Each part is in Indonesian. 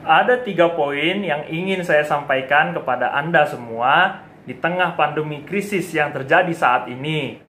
Ada 3 poin yang ingin saya sampaikan kepada Anda semua di tengah pandemi krisis yang terjadi saat ini.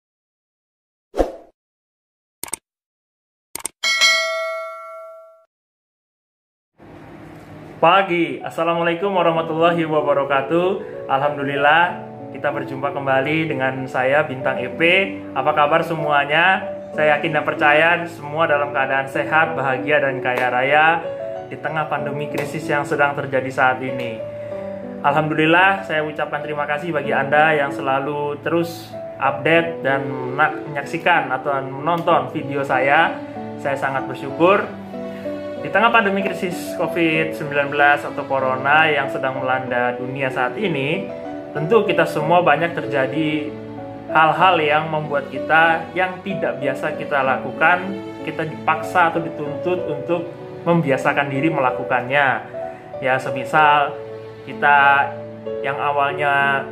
Pagi, Assalamualaikum warahmatullahi wabarakatuh. Alhamdulillah, kita berjumpa kembali dengan saya Bintang EP. Apa kabar semuanya? Saya yakin dan percaya semua dalam keadaan sehat, bahagia, dan kaya raya di tengah pandemi krisis yang sedang terjadi saat ini. Alhamdulillah, saya ucapkan terima kasih bagi Anda yang selalu terus update dan menyaksikan atau menonton video saya. Saya sangat bersyukur. Di tengah pandemi krisis COVID-19 atau Corona yang sedang melanda dunia saat ini, tentu kita semua banyak terjadi hal-hal yang membuat kita yang tidak biasa kita lakukan, kita dipaksa atau dituntut untuk membiasakan diri melakukannya. Ya, semisal kita yang awalnya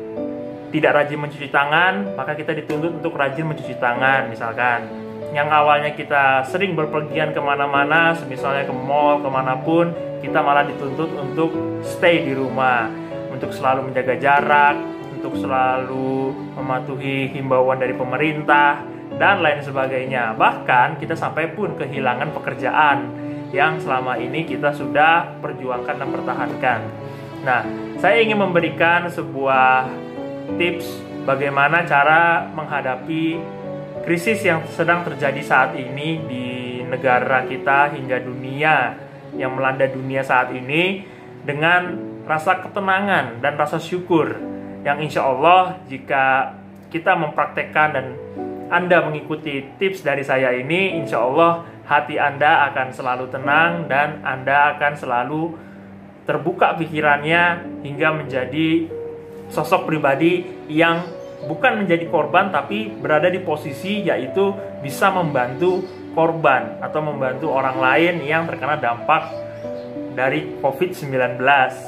tidak rajin mencuci tangan, maka kita dituntut untuk rajin mencuci tangan, misalkan. Yang awalnya kita sering berpergian kemana-mana, misalnya ke mall, kemanapun, kita malah dituntut untuk stay di rumah, untuk selalu menjaga jarak, untuk selalu mematuhi himbauan dari pemerintah, dan lain sebagainya. Bahkan kita sampai pun kehilangan pekerjaan yang selama ini kita sudah perjuangkan dan pertahankan. Nah, saya ingin memberikan sebuah tips bagaimana cara menghadapi krisis yang sedang terjadi saat ini di negara kita hingga dunia, yang melanda dunia saat ini, dengan rasa ketenangan dan rasa syukur yang insya Allah jika kita mempraktekkan dan Anda mengikuti tips dari saya ini, insya Allah hati Anda akan selalu tenang dan Anda akan selalu terbuka pikirannya hingga menjadi sosok pribadi yang bukan menjadi korban tapi berada di posisi yaitu bisa membantu korban atau membantu orang lain yang terkena dampak dari COVID-19.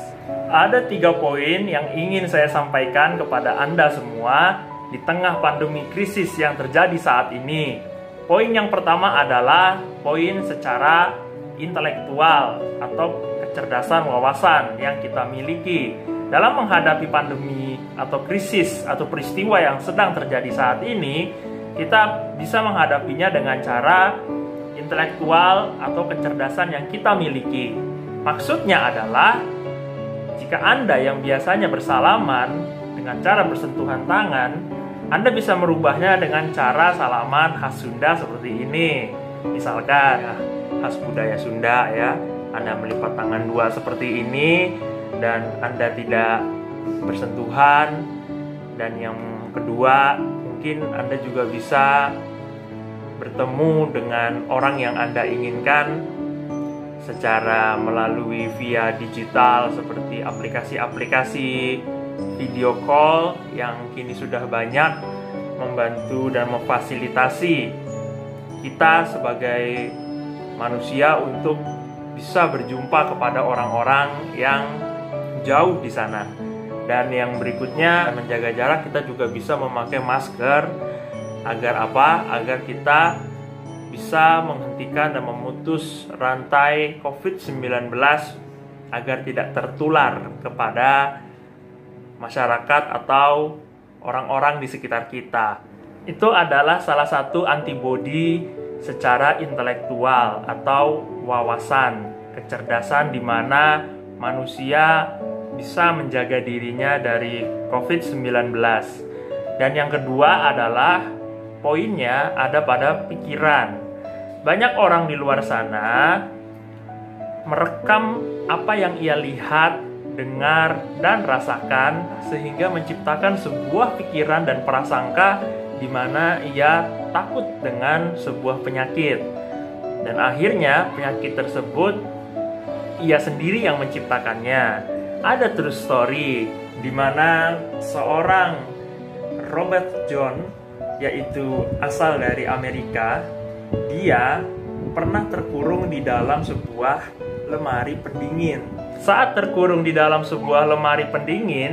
Ada 3 poin yang ingin saya sampaikan kepada Anda semua di tengah pandemi krisis yang terjadi saat ini. Poin yang pertama adalah poin secara intelektual atau kecerdasan wawasan yang kita miliki. Dalam menghadapi pandemi atau krisis atau peristiwa yang sedang terjadi saat ini, kita bisa menghadapinya dengan cara intelektual atau kecerdasan yang kita miliki. Maksudnya adalah, jika Anda yang biasanya bersalaman dengan cara bersentuhan tangan, Anda bisa merubahnya dengan cara salaman khas Sunda seperti ini. Misalkan, khas budaya Sunda ya, Anda melipat tangan 2 seperti ini, dan Anda tidak bersentuhan. Dan yang kedua, mungkin Anda juga bisa bertemu dengan orang yang Anda inginkan secara melalui via digital seperti aplikasi-aplikasi video call yang kini sudah banyak membantu dan memfasilitasi kita sebagai manusia untuk bisa berjumpa kepada orang-orang yang jauh di sana. Dan yang berikutnya, menjaga jarak, kita juga bisa memakai masker. Agar apa? Agar kita bisa menghentikan dan memutus rantai COVID-19 agar tidak tertular kepada masyarakat atau orang-orang di sekitar kita. Itu adalah salah satu antibodi secara intelektual atau wawasan, kecerdasan di mana manusia bisa menjaga dirinya dari COVID-19. Dan yang kedua adalah poinnya ada pada pikiran. Banyak orang di luar sana merekam apa yang ia lihat, dengar, dan rasakan sehingga menciptakan sebuah pikiran dan prasangka di mana ia takut dengan sebuah penyakit. Dan akhirnya penyakit tersebut ia sendiri yang menciptakannya. Ada true story di mana seorang Robert John, yaitu asal dari Amerika, dia pernah terkurung di dalam sebuah lemari pendingin. Saat terkurung di dalam sebuah lemari pendingin,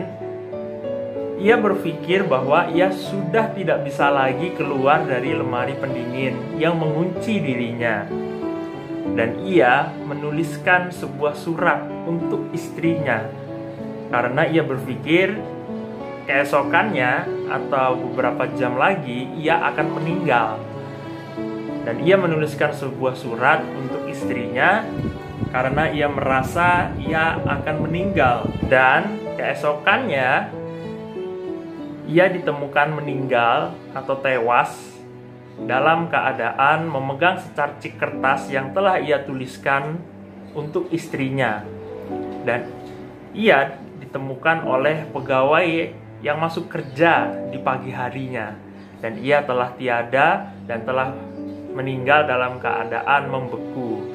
ia berpikir bahwa ia sudah tidak bisa lagi keluar dari lemari pendingin yang mengunci dirinya. Dan ia menuliskan sebuah surat untuk istrinya, karena ia berpikir keesokannya atau beberapa jam lagi ia akan meninggal. Dan ia menuliskan sebuah surat untuk istrinya karena ia merasa ia akan meninggal. Dan keesokannya ia ditemukan meninggal atau tewas dalam keadaan memegang secarcik kertas yang telah ia tuliskan untuk istrinya. Dan ia ditemukan oleh pegawai yang masuk kerja di pagi harinya. Dan ia telah tiada dan telah meninggal dalam keadaan membeku.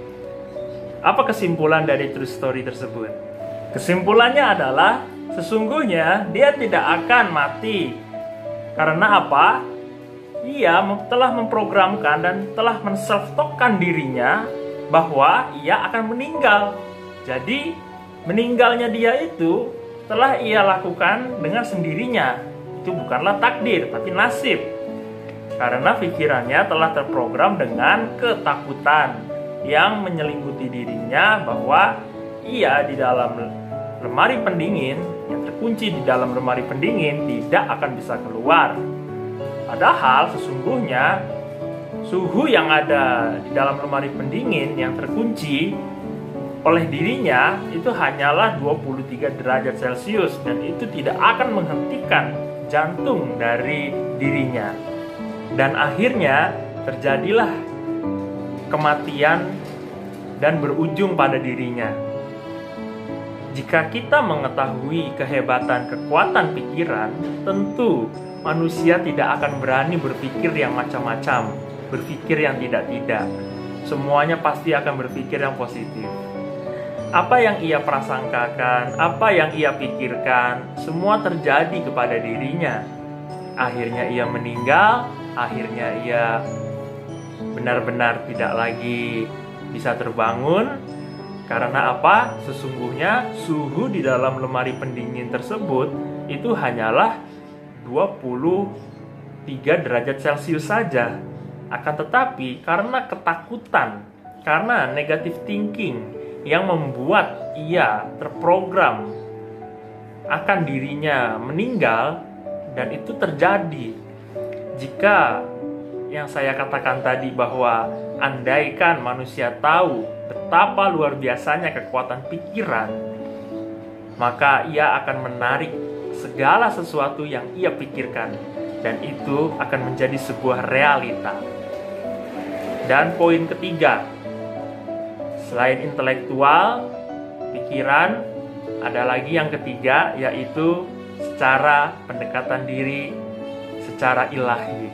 Apa kesimpulan dari true story tersebut? Kesimpulannya adalah sesungguhnya dia tidak akan mati. Karena apa? Ia telah memprogramkan dan telah men-self-talkkan dirinya bahwa ia akan meninggal. Jadi meninggalnya dia itu telah ia lakukan dengan sendirinya. Itu bukanlah takdir, tapi nasib. Karena pikirannya telah terprogram dengan ketakutan yang menyelimuti dirinya bahwa ia di dalam lemari pendingin, yang terkunci di dalam lemari pendingin, tidak akan bisa keluar. Padahal sesungguhnya suhu yang ada di dalam lemari pendingin yang terkunci oleh dirinya itu hanyalah 23 derajat Celcius, dan itu tidak akan menghentikan jantung dari dirinya. Dan akhirnya terjadilah kematian dan berujung pada dirinya. Jika kita mengetahui kehebatan kekuatan pikiran, tentu manusia tidak akan berani berpikir yang macam-macam, berpikir yang tidak-tidak. Semuanya pasti akan berpikir yang positif. Apa yang ia prasangkakan, apa yang ia pikirkan, semua terjadi kepada dirinya. Akhirnya ia meninggal, akhirnya ia benar-benar tidak lagi bisa terbangun. Karena apa? Sesungguhnya suhu di dalam lemari pendingin tersebut itu hanyalah 23 derajat Celcius saja. Akan tetapi karena ketakutan, karena negative thinking yang membuat ia terprogram akan dirinya meninggal, dan itu terjadi. Jika yang saya katakan tadi bahwa andaikan manusia tahu betapa luar biasanya kekuatan pikiran, maka ia akan menarik segala sesuatu yang ia pikirkan, dan itu akan menjadi sebuah realita. Dan poin ketiga, selain intelektual, pikiran, ada lagi yang ketiga, yaitu secara pendekatan diri, secara ilahi.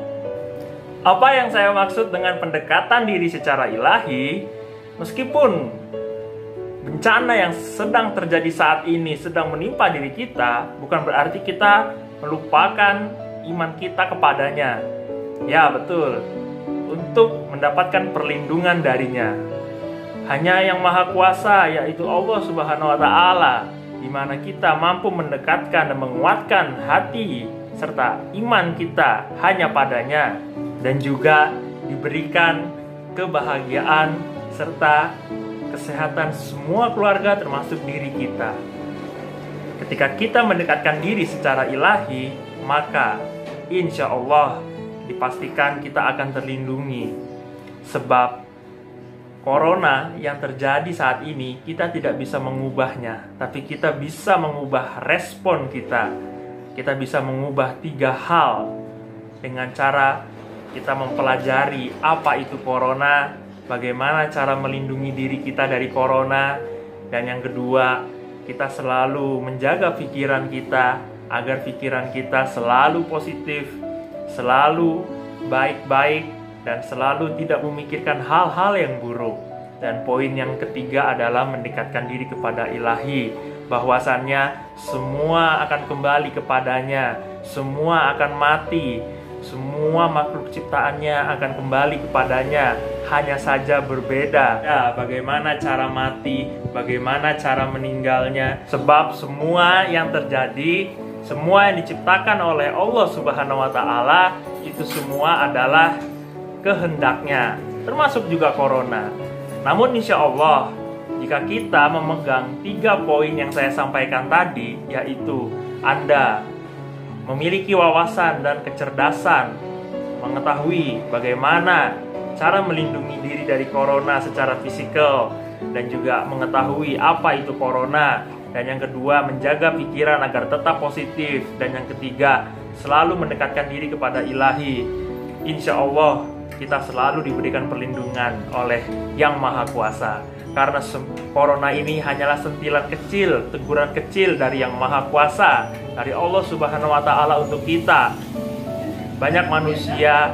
Apa yang saya maksud dengan pendekatan diri secara ilahi? Meskipun bencana yang sedang terjadi saat ini sedang menimpa diri kita, bukan berarti kita melupakan iman kita kepadanya. Ya, betul. Untuk mendapatkan perlindungan darinya. Hanya yang Maha Kuasa, yaitu Allah Subhanahu wa Ta'ala, di mana kita mampu mendekatkan dan menguatkan hati serta iman kita hanya padanya, dan juga diberikan kebahagiaan serta kesehatan semua keluarga termasuk diri kita. Ketika kita mendekatkan diri secara ilahi, maka insya Allah dipastikan kita akan terlindungi. Sebab corona yang terjadi saat ini kita tidak bisa mengubahnya, tapi kita bisa mengubah respon kita. Kita bisa mengubah 3 hal dengan cara kita mempelajari apa itu corona, bagaimana cara melindungi diri kita dari corona, dan yang kedua, kita selalu menjaga pikiran kita agar pikiran kita selalu positif, selalu baik-baik, dan selalu tidak memikirkan hal-hal yang buruk. Dan poin yang ketiga adalah mendekatkan diri kepada ilahi, bahwasannya semua akan kembali kepadanya, semua akan mati, semua makhluk ciptaannya akan kembali kepadanya, hanya saja berbeda. Ya, bagaimana cara mati, bagaimana cara meninggalnya. Sebab semua yang terjadi, semua yang diciptakan oleh Allah Subhanahu wa Ta'ala, itu semua adalah kehendaknya. termasuk juga corona. Namun insya Allah, jika kita memegang 3 poin yang saya sampaikan tadi, yaitu Anda memiliki wawasan dan kecerdasan, mengetahui bagaimana cara melindungi diri dari corona secara fisikal, dan juga mengetahui apa itu corona, dan yang kedua menjaga pikiran agar tetap positif, dan yang ketiga selalu mendekatkan diri kepada Ilahi. Insya Allah kita selalu diberikan perlindungan oleh Yang Maha Kuasa. Karena corona ini hanyalah sentilan kecil, teguran kecil dari Yang Maha Kuasa, dari Allah Subhanahu wa Ta'ala untuk kita. Banyak manusia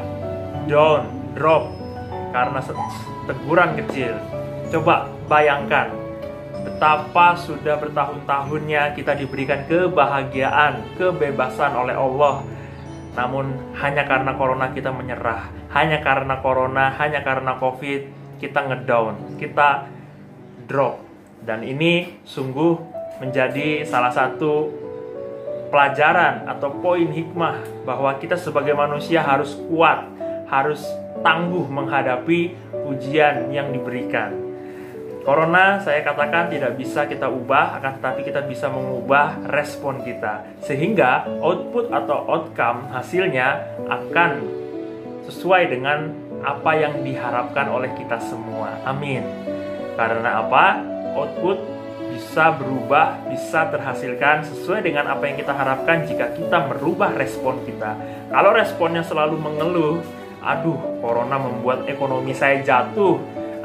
drop karena teguran kecil. Coba bayangkan betapa sudah bertahun-tahunnya kita diberikan kebahagiaan, kebebasan oleh Allah. Namun hanya karena corona kita menyerah, hanya karena corona, hanya karena COVID kita ngedown, kita drop. Dan ini sungguh menjadi salah satu pelajaran atau poin hikmah bahwa kita sebagai manusia harus kuat, harus tangguh menghadapi ujian yang diberikan. Corona saya katakan tidak bisa kita ubah, akan tetapi kita bisa mengubah respon kita. Sehingga output atau outcome hasilnya akan sesuai dengan apa yang diharapkan oleh kita semua. Amin. Karena apa? Output bisa berubah, bisa terhasilkan sesuai dengan apa yang kita harapkan jika kita merubah respon kita. Kalau responnya selalu mengeluh, aduh, corona membuat ekonomi saya jatuh,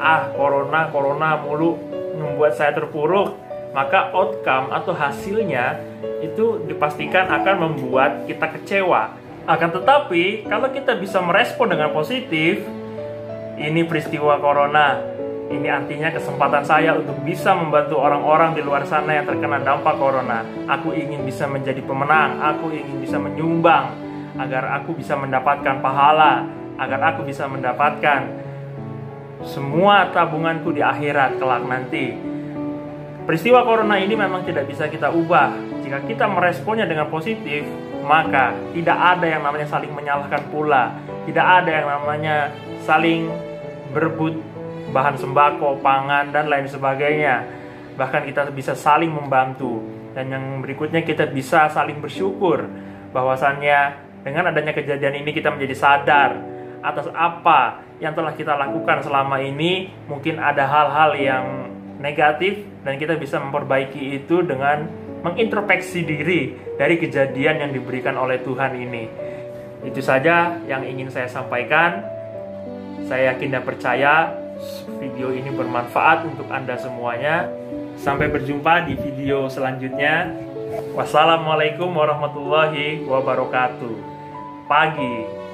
corona mulu membuat saya terpuruk, maka outcome atau hasilnya itu dipastikan akan membuat kita kecewa. Akan tetapi, kalau kita bisa merespon dengan positif, ini peristiwa corona, ini artinya kesempatan saya untuk bisa membantu orang-orang di luar sana yang terkena dampak corona. Aku ingin bisa menjadi pemenang, aku ingin bisa menyumbang, agar aku bisa mendapatkan pahala, agar aku bisa mendapatkan semua tabunganku di akhirat kelak nanti. Peristiwa corona ini memang tidak bisa kita ubah. Jika kita meresponnya dengan positif, maka tidak ada yang namanya saling menyalahkan pula. Tidak ada yang namanya saling berebut bahan sembako, pangan, dan lain sebagainya. Bahkan kita bisa saling membantu. Dan yang berikutnya kita bisa saling bersyukur bahwasannya dengan adanya kejadian ini kita menjadi sadar atas apa yang telah kita lakukan selama ini. Mungkin ada hal-hal yang negatif dan kita bisa memperbaiki itu dengan mengintrospeksi diri dari kejadian yang diberikan oleh Tuhan ini. Itu saja yang ingin saya sampaikan. Saya yakin dan percaya video ini bermanfaat untuk Anda semuanya. Sampai berjumpa di video selanjutnya. Wassalamualaikum warahmatullahi wabarakatuh. Pagi.